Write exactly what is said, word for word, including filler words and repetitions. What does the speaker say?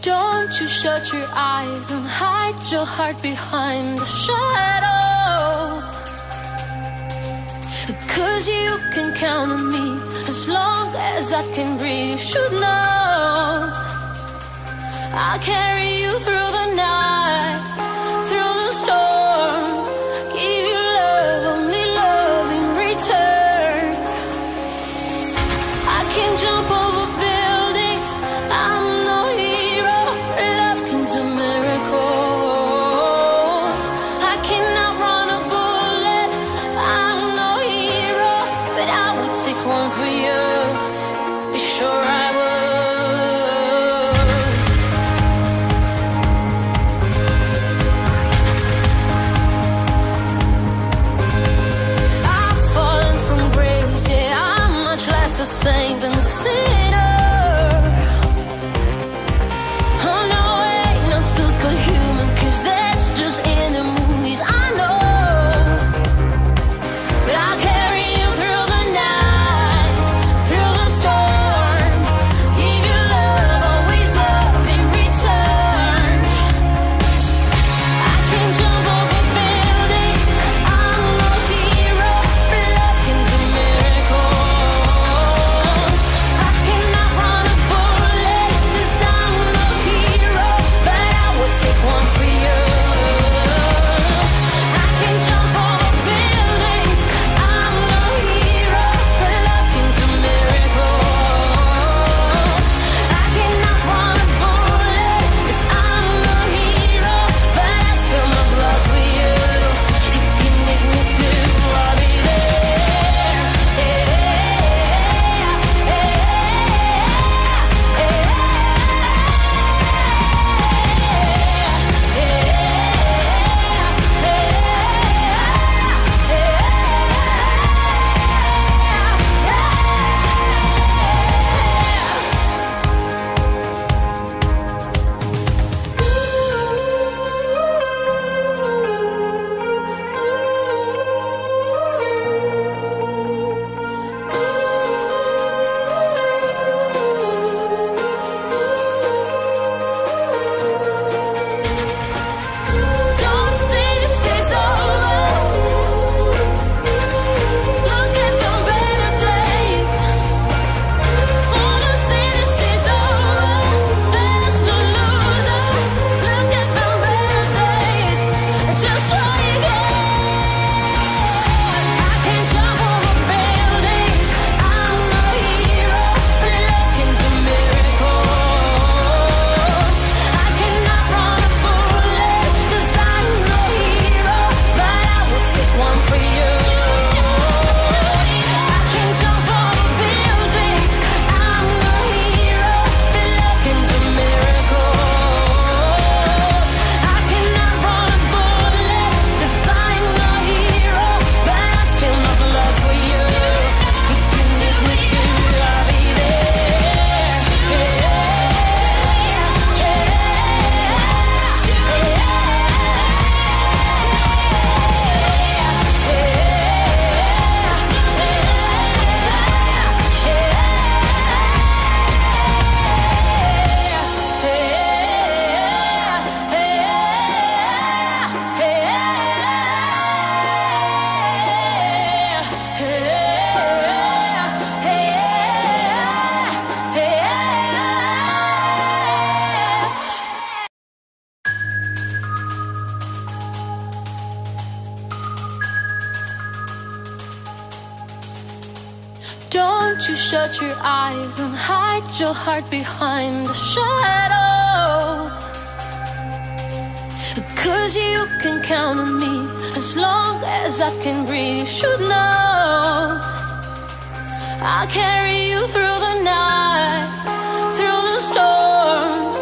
Don't you shut your eyes and hide your heart behind the shadow. 'Cause you can count on me as long as I can breathe. You should know I'll carry you through the night, through the storm. Give you love, only love in return. I can jump over buildings, I'm no hero. Love can do miracles. I cannot run a bullet, I'm no hero, but I would take one for you. Sure I would. A saint and a sinner. Oh no, I ain't no superhuman, 'cause that's just in the movies, I know. But I'll carry you through the night, through the storm. Give you love, always love in return. I can jump over buildings, I'm no hero, but love can do miracles. One for you. I can jump over buildings, I'm no hero, but love can do miracles. I cannot run a bullet, 'cause I'm no hero, but I spill my blood for you. If you need me to, I'll be there. Yeah, yeah, yeah, yeah. Don't say this is over. Look at the better days. Wanna say this is over. There's no loser. Look at the better days. Just try again. I can jump over buildings, I'm no hero, but love can do miracles. I cannot run a bullet, 'cause I'm no hero, but I would take one for you. I can jump over buildings, I'm no hero, but love can do miracles. I cannot run a bullet, 'cause I'm no hero, but I spill my blood for you. If you need me to, I'll be there. Yeah, yeah, yeah, Don't you shut your eyes and hide your heart behind the shadow. 'Cause you can count on me as long as I can breathe. You should know I'll carry you through the night, through the storm.